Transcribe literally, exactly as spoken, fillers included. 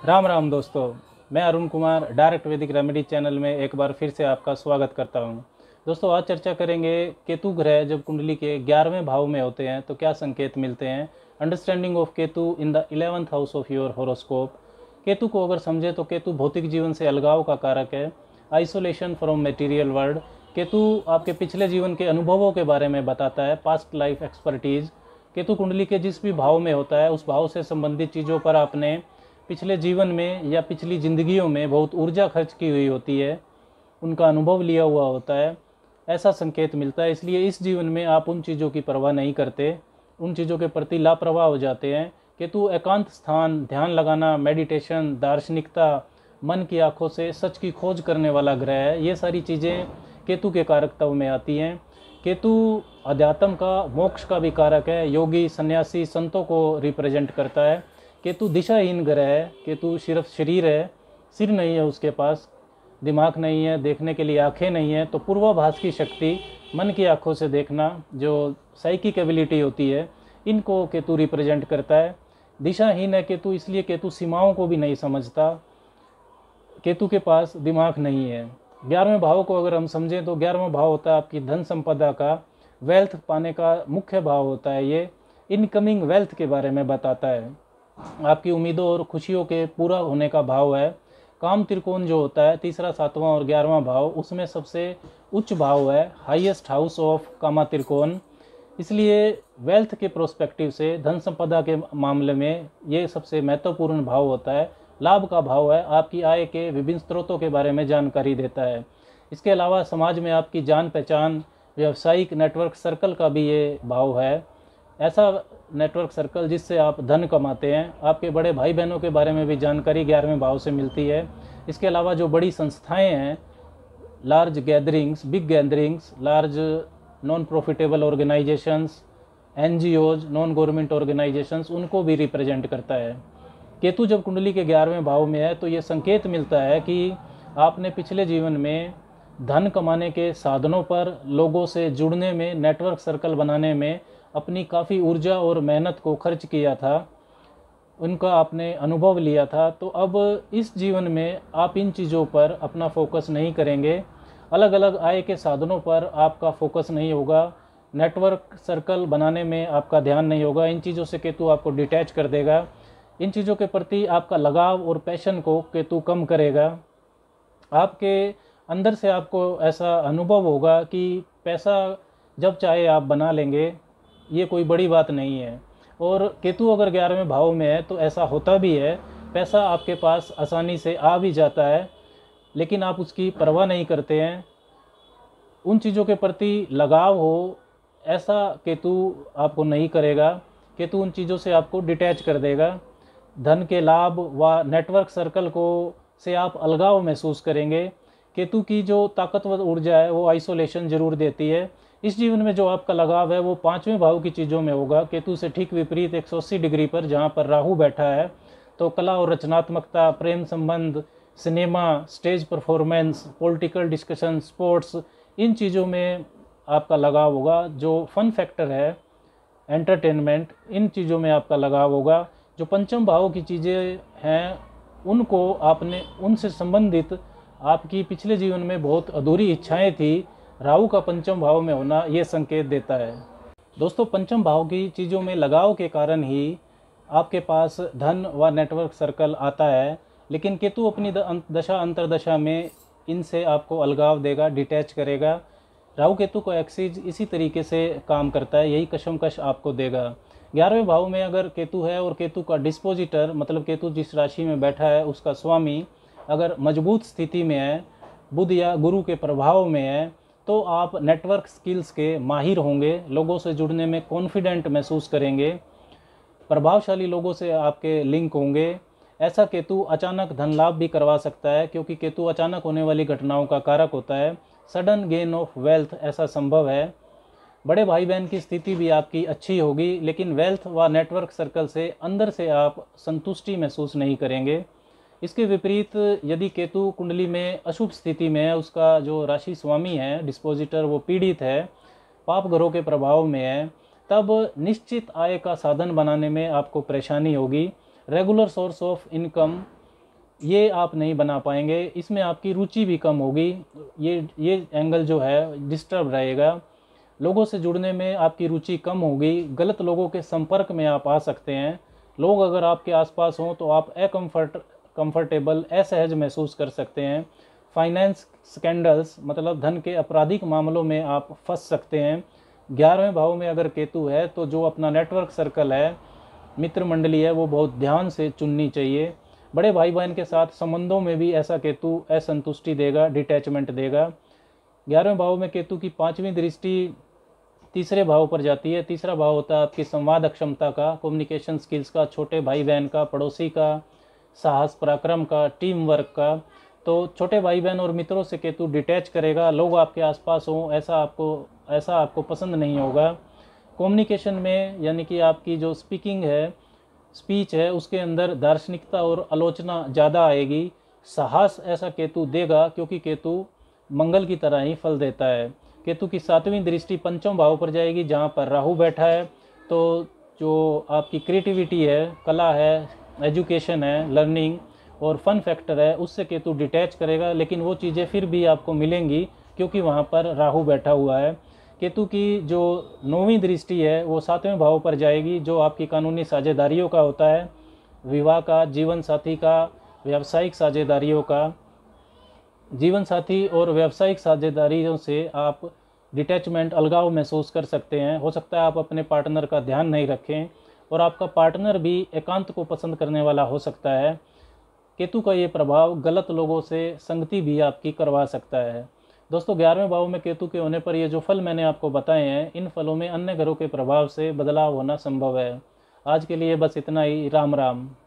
राम राम दोस्तों, मैं Arun Kumar direct Vedic remedy channel में एक बार फिर से आपका स्वागत करता हूं। दोस्तों, आज चर्चा करेंगे केतु ग्रह जब कुंडली के ग्यारहवें भाव में होते हैं तो क्या संकेत मिलते हैं। Understanding of Ketu in the eleventh house of your horoscope. Ketu को अगर समझे तो केतु भौतिक जीवन से अलगाव का कारक है, isolation from material world. Ketu आपके पिछले जीवन के अनुभवों के बारे में बताता है, पास्ट लाइफ एक्सपर्टीज। केतु कुंडली के जिस भी भाव में होता है उस भाव से संबंधित चीज़ों पर आपने पिछले जीवन में या पिछली ज़िंदगियों में बहुत ऊर्जा खर्च की हुई होती है, उनका अनुभव लिया हुआ होता है, ऐसा संकेत मिलता है। इसलिए इस जीवन में आप उन चीज़ों की परवाह नहीं करते, उन चीज़ों के प्रति लापरवाह हो जाते हैं। केतु एकांत स्थान, ध्यान लगाना, मेडिटेशन, दार्शनिकता, मन की आंखों से सच की खोज करने वाला ग्रह है। ये सारी चीज़ें केतु के कारकत्व में आती हैं। केतु अध्यात्म का, मोक्ष का भी कारक है, योगी, सन्यासी, संतों को रिप्रेजेंट करता है। केतु दिशाहीन ग्रह है। केतु सिर्फ शरीर है, सिर नहीं है उसके पास, दिमाग नहीं है, देखने के लिए आंखें नहीं है। तो पूर्वाभास की शक्ति, मन की आंखों से देखना, जो साइकिक एबिलिटी होती है, इनको केतु रिप्रेजेंट करता है। दिशाहीन है केतु, इसलिए केतु सीमाओं को भी नहीं समझता, केतु के पास दिमाग नहीं है। ग्यारहवें भाव को अगर हम समझें तो ग्यारहवां भाव होता है आपकी धन संपदा का, वेल्थ पाने का मुख्य भाव होता है। ये इनकमिंग वेल्थ के बारे में बताता है, आपकी उम्मीदों और खुशियों के पूरा होने का भाव है। काम त्रिकोण जो होता है, तीसरा, सातवां और ग्यारहवां भाव, उसमें सबसे उच्च भाव है, हाईएस्ट हाउस ऑफ कामा त्रिकोण। इसलिए वेल्थ के प्रोस्पेक्टिव से, धन संपदा के मामले में ये सबसे महत्वपूर्ण भाव होता है। लाभ का भाव है, आपकी आय के विभिन्न स्रोतों के बारे में जानकारी देता है। इसके अलावा समाज में आपकी जान पहचान, व्यावसायिक नेटवर्क सर्कल का भी ये भाव है। ऐसा नेटवर्क सर्कल जिससे आप धन कमाते हैं। आपके बड़े भाई बहनों के बारे में भी जानकारी ग्यारहवें भाव से मिलती है। इसके अलावा जो बड़ी संस्थाएं हैं, large gatherings, big gatherings, large non profitable organisations, NGOs, non government organisations, उनको भी रिप्रेजेंट करता है। केतु जब कुंडली के ग्यारहवें भाव में है तो ये संकेत मिलता है कि आपने पिछले जीवन में धन कमाने के साधनों पर, लोगों से जुड़ने में, नेटवर्क सर्कल बनाने में अपनी काफ़ी ऊर्जा और मेहनत को खर्च किया था, उनका आपने अनुभव लिया था। तो अब इस जीवन में आप इन चीज़ों पर अपना फोकस नहीं करेंगे, अलग अलग आय के साधनों पर आपका फोकस नहीं होगा, नेटवर्क सर्कल बनाने में आपका ध्यान नहीं होगा। इन चीज़ों से केतु आपको डिटैच कर देगा, इन चीज़ों के प्रति आपका लगाव और पैशन को केतु कम करेगा। आपके अंदर से आपको ऐसा अनुभव होगा कि पैसा जब चाहे आप बना लेंगे, ये कोई बड़ी बात नहीं है। और केतु अगर ग्यारहवें भाव में है तो ऐसा होता भी है, पैसा आपके पास आसानी से आ भी जाता है, लेकिन आप उसकी परवाह नहीं करते हैं, उन चीज़ों के प्रति लगाव हो, ऐसा केतु आपको नहीं करेगा। केतु उन चीज़ों से आपको डिटैच कर देगा। धन के लाभ व नेटवर्क सर्कल को से आप अलगाव महसूस करेंगे। केतु की जो ताकतवर ऊर्जा है वो आइसोलेशन जरूर देती है। इस जीवन में जो आपका लगाव है वो पांचवें भाव की चीज़ों में होगा, केतु से ठीक विपरीत एक सौ अस्सी डिग्री पर, जहाँ पर राहु बैठा है। तो कला और रचनात्मकता, प्रेम संबंध, cinema, stage performance, political discussion, sports, इन चीज़ों में आपका लगाव होगा। जो फन फैक्टर है, एंटरटेनमेंट, इन चीज़ों में आपका लगाव होगा। जो पंचम भाव की चीज़ें हैं उनको आपने, उनसे संबंधित आपकी पिछले जीवन में बहुत अधूरी इच्छाएं थी, राहु का पंचम भाव में होना ये संकेत देता है। दोस्तों, पंचम भाव की चीज़ों में लगाव के कारण ही आपके पास धन व नेटवर्क सर्कल आता है, लेकिन केतु अपनी दशा अंतरदशा में इनसे आपको अलगाव देगा, डिटैच करेगा। राहु केतु को एक्सिस इसी तरीके से काम करता है, यही कशमकश आपको देगा। ग्यारहवें भाव में अगर केतु है और केतु का डिस्पोजिटर, मतलब केतु जिस राशि में बैठा है उसका स्वामी अगर मजबूत स्थिति में है, बुध या गुरु के प्रभाव में है, तो आप नेटवर्क स्किल्स के माहिर होंगे, लोगों से जुड़ने में कॉन्फिडेंट महसूस करेंगे, प्रभावशाली लोगों से आपके लिंक होंगे। ऐसा केतु अचानक धन लाभ भी करवा सकता है, क्योंकि केतु अचानक होने वाली घटनाओं का कारक होता है। सडन गेन ऑफ वेल्थ ऐसा संभव है। बड़े भाई बहन की स्थिति भी आपकी अच्छी होगी, लेकिन वेल्थ व नेटवर्क सर्कल से अंदर से आप संतुष्टि महसूस नहीं करेंगे। इसके विपरीत यदि केतु कुंडली में अशुभ स्थिति में है, उसका जो राशि स्वामी है, डिस्पोजिटर, वो पीड़ित है, पाप ग्रहों के प्रभाव में है, तब निश्चित आय का साधन बनाने में आपको परेशानी होगी। रेगुलर सोर्स ऑफ इनकम ये आप नहीं बना पाएंगे, इसमें आपकी रुचि भी कम होगी। ये ये एंगल जो है डिस्टर्ब रहेगा, लोगों से जुड़ने में आपकी रुचि कम होगी, गलत लोगों के संपर्क में आप आ सकते हैं। लोग अगर आपके आसपास हों तो आप अकम्फर्ट कंफर्टेबल असहज महसूस कर सकते हैं। फाइनेंस स्कैंडल्स मतलब धन के आपराधिक मामलों में आप फंस सकते हैं। ग्यारहवें भाव में अगर केतु है तो जो अपना नेटवर्क सर्कल है, मित्र मंडली है, वो बहुत ध्यान से चुननी चाहिए। बड़े भाई बहन के साथ संबंधों में भी ऐसा केतु असंतुष्टि देगा, डिटैचमेंट देगा। ग्यारहवें भाव में केतु की पांचवी दृष्टि तीसरे भाव पर जाती है। तीसरा भाव होता है आपकी संवाद क्षमता का, कम्युनिकेशन स्किल्स का, छोटे भाई बहन का, पड़ोसी का, साहस पराक्रम का, टीम वर्क का। तो छोटे भाई बहन और मित्रों से केतु डिटैच करेगा। लोग आपके आसपास हों ऐसा आपको ऐसा आपको पसंद नहीं होगा। कम्युनिकेशन में यानी कि आपकी जो स्पीकिंग है, स्पीच है, उसके अंदर दार्शनिकता और आलोचना ज़्यादा आएगी। साहस ऐसा केतु देगा क्योंकि केतु मंगल की तरह ही फल देता है। केतु की सातवीं दृष्टि पंचम भाव पर जाएगी जहाँ पर राहु बैठा है। तो जो आपकी क्रिएटिविटी है, कला है, एजुकेशन है, लर्निंग और फन फैक्टर है, उससे केतु डिटैच करेगा। लेकिन वो चीज़ें फिर भी आपको मिलेंगी क्योंकि वहाँ पर राहु बैठा हुआ है। केतु की जो नौवीं दृष्टि है वो सातवें भाव पर जाएगी जो आपकी कानूनी साझेदारियों का होता है, विवाह का, जीवन साथी का, व्यावसायिक साझेदारियों का। जीवन साथी और व्यावसायिक साझेदारियों से आप डिटैचमेंट, अलगाव महसूस कर सकते हैं। हो सकता है आप अपने पार्टनर का ध्यान नहीं रखें और आपका पार्टनर भी एकांत को पसंद करने वाला हो सकता है। केतु का ये प्रभाव गलत लोगों से संगति भी आपकी करवा सकता है। दोस्तों, ग्यारहवें भाव में केतु के होने पर ये जो फल मैंने आपको बताए हैं, इन फलों में अन्य ग्रहों के प्रभाव से बदलाव होना संभव है। आज के लिए बस इतना ही। राम राम।